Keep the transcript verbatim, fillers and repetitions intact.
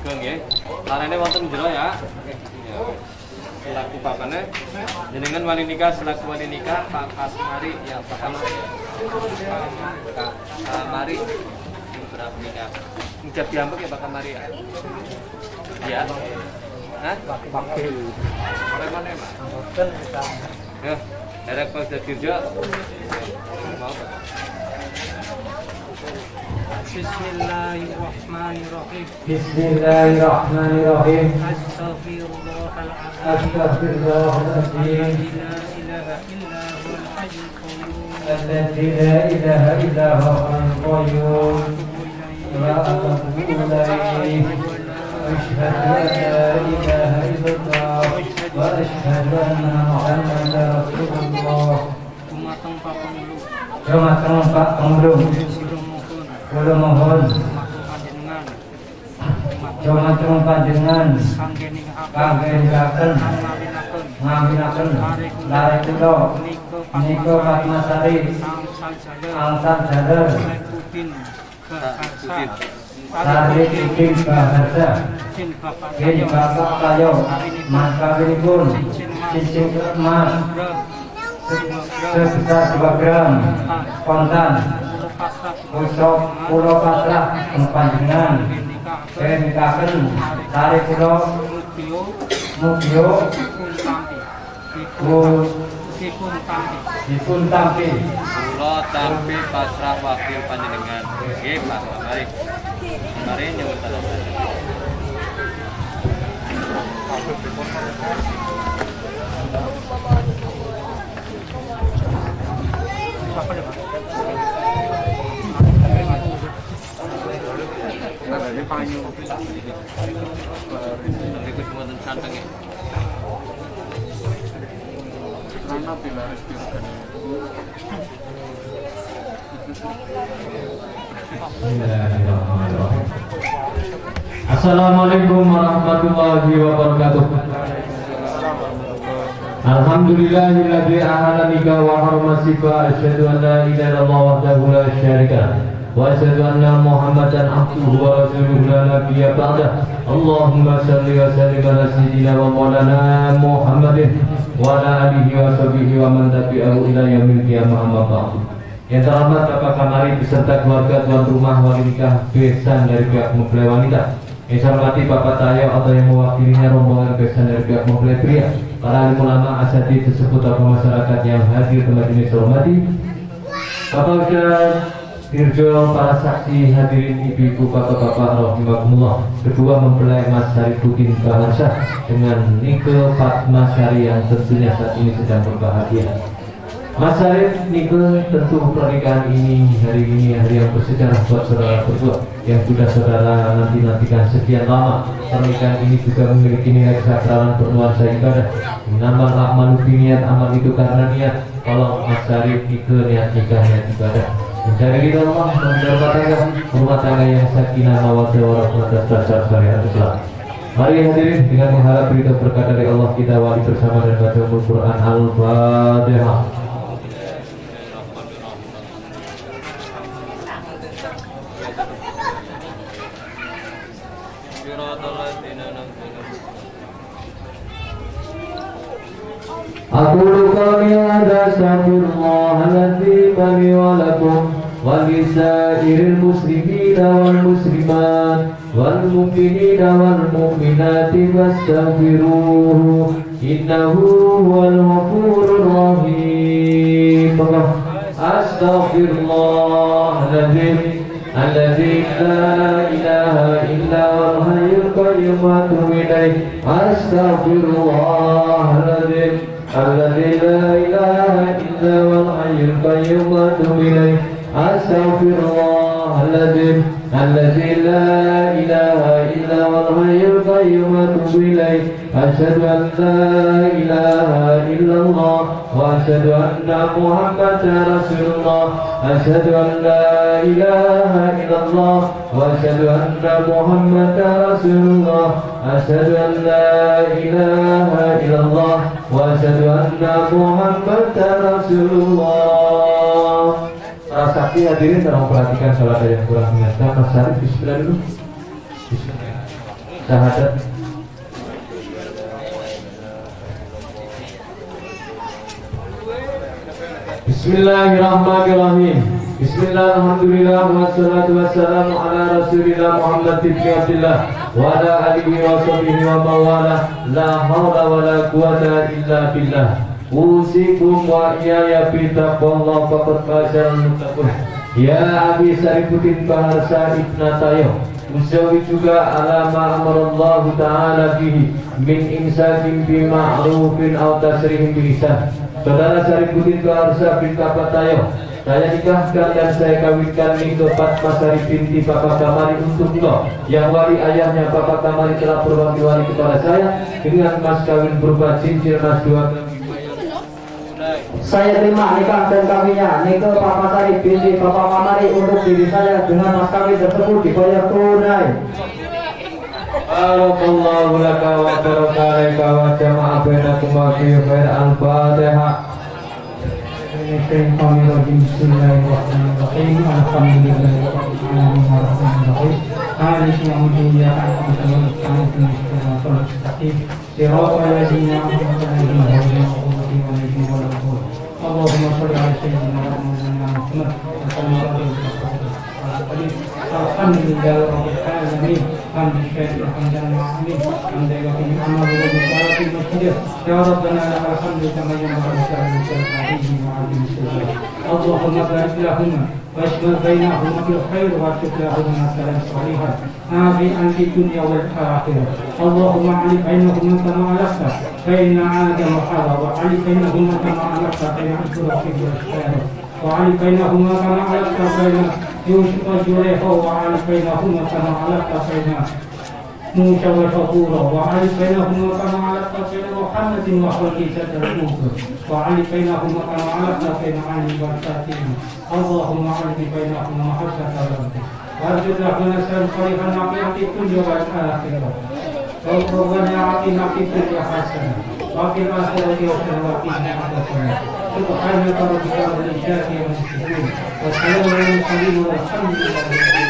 Sugeng nggih. Larane wonten jero ya. Selaku papane jenengan wali nikah selaku wali nikah Pak Kasmari ya Pak Kamari. Pak Kamari berapa nikah? Ucap diambek ya Pak Kamari ya. Ya. Hah? Pakai. Sampai mana Pak? Hotel kita. Ya, derek Pak Dirjo. Mau Pak. Bismillahirrahmanirrahim. Bismillahirrahmanirrahim. Astaghfirullahaladzim. Astaghfirullahaladzim. Alladzi la ilaha illa huwal qayyum. Wa atubu ilaihi. Asyhadu an la ilaha illallah wa asyhadu anna Muhammadar Rasulullah. Dumateng Pak Pemulu. Dumateng Pak Pemulu. Kula mohon dumateng panjenengan kangge ningkaken ngawinaken lare kula menika Fatmasari Angsal Jaler Sari Pipin Bahasa Kin Bapak Kayo Mas kawinipun cincin emas sebesar dua gram kontan usop pulau pasrah panjenengan kenikaken sari pulau mugio dipun tampi pulau tampi pasrah wakil panjenengan. Oke Pak, mari mari nyuwun tangan. Ini panyu. Ikut wonten santeng ya. Karena bila respiran. Assalamualaikum warahmatullahi wabarakatuh. Alhamdulillahilladzi ahalani wa harmasifa asyhadu an la ilaha illallah wahdahu la syarika lah. Wa asyhadu anna Muhammadan abduhu wa rasuluhu la nabiyya ba'dah. Allahumma shalli wa sallim ala sayyidina wa maulana Muhammadin wa ala alihi wa sahbihi wa man tabi'ahu ila yaumil qiyamah amma ba'du. Yang terhormat Bapak Kamari beserta keluarga tuan rumah wali nikah besan dari pihak mempelai wanita. Yang saya hormati Bapak Tayo atau yang mewakilinya rombongan besan dari pihak mempelai pria, para alim ulama asatidz tersebut atau masyarakat yang hadir tempat ini saya hormati. Bapak Ustaz Dirjo, para saksi, hadirin ibu-ibu, bapak-bapak, rahimakumullah. Kedua mempelai Mas Sarifuddin Baharsyah dengan Nike Fatmasari yang tentunya saat ini sedang berbahagia. Mas Sarif, Nike, tentu pernikahan ini hari ini hari yang bersejarah buat saudara berdua yang sudah saudara nanti-nantikan sekian lama. Pernikahan ini juga memiliki nilai kesakralan bernuansa ibadah. Namal a'malu biniyat, amal itu karena niat. Kalau Mas Sarif, Nike, niat nikah, niat ibadah. Mencari ridha Allah, mendapat tangga, rumah tangga yang sakinah, mawaddah warahmah atas dasar syariat Islam. Mari hadirin dengan mengharap ridha berkah dari Allah kita wali bersama dan baca Al-Quran Al-Fatihah. Aku qawli hadza astaghfirullahal-azim li wa lakum wa lisairil muslimina wal muslimat wal mu'minina wal mu'minati wastaghfiruhu innahu huwal ghafurur rahim. Astaghfirullahal-azim alladzi la ilaha illa huwal hayyul qayyum wa atubu ilaih. Astaghfirullahal-azim alladzi la ilaha illa huwal hayyul qayyum wa atubu ilaih. Astaghfirullahaladzim alladzi la ilaha illa huwal hayyul qayyum wa atubu ilaih. Asyhadu an la ilaha illallah wa asyhadu anna Muhammadar Rasulullah. Asyhadu an la ilaha illallah wa asyhadu anna Muhammadar Rasulullah. Asyhadu an la ilaha illallah wa asyhadu anna Muhammadar Rasulullah. Para saksi hadirin tolong perhatikan salat yang kurang menyentuh. Mas Sarif, bismillah dulu. Bismillah. syahadat. Bismillahirrahmanirrahim. Bismillahirrahmanirrahim. Wassalatu wassalamu ala rasulillah Muhammad ibn Abdillah wa ala alihi wa sahbihi wa mawala. La hawla wa la quwata illa billah. Usikum wa iyaya bitaqwallah faqad fazal muttaqun. Ya Abi Sarifuddin Baharsa Ibn Tayyib Musawi juga alama amarallahu ta'ala bihi min insakin bima'rufin aw tasrihim bihisan. Saudara Sarifuddin Baharsa bin Bapak Tayyib, saya nikahkan dan saya kawinkan nih keempat Masari binti Bapak Kamari untuk Allah yang wali ayahnya Bapak Kamari telah berbagi wali kepada saya dengan mas kawin berupa cincin mas dua. Saya terima nikah dan kawinnya nikah Bapak Sari binti Bapak Kamari untuk diri saya dengan mas kawin tersebut dibayar tunai. Allahu laka wa barakalaika wa jama'a bainakum wa fi khair al-Fatihah. Bismillahirrahmanirrahim. Alhamdulillahirrahmanirrahim. Malik yaumiddin iyyaka na'budu wa iyyaka nasta'in ihdinas siratal mustaqim siratal ladzina an'amta 'alaihim ghairil maghdubi 'alaihim waladdallin. Allahumma shalli 'ala sayyidina Muhammad wa sallim 'alaihi. Alhamdulillahirabbil alamin. Hamdan hamdan ma'amin. Hamdan yakin amal wa bisalati masjid. Ya Rabbana lakal hamdu kama yanbaghi li jalalihi wa 'azimi. Allahumma barik lahum washmal bainahum bil khair wa tuqlahum masalan salihan. Nafi'an fid dunya wal akhirah. Allahumma 'ali bainahum kama 'alaqta baina 'adam wa hawa wa 'ali bainahum kama 'alaqta baina al-furqi wal khair. وعلي بينهما كما علقت بين يوسف وزليخا وعلي بينهما كما علقت بين موسى وفقورا وعلي بينهما كما علقت بين محمد وخديجة الأولى وعلي بينهما كما علقت بين علي وفاطمة. اللهم علي بينهما محبة ربك وارزق لهما نسلا صالحا نقيا في الدنيا والآخرة ربنا آتنا في الدنيا حسنة وفي الآخرة حسنة وقنا عذاب النار. سبحانك ربك رب العزة عما يصفون وسلام على المرسلين والحمد لله.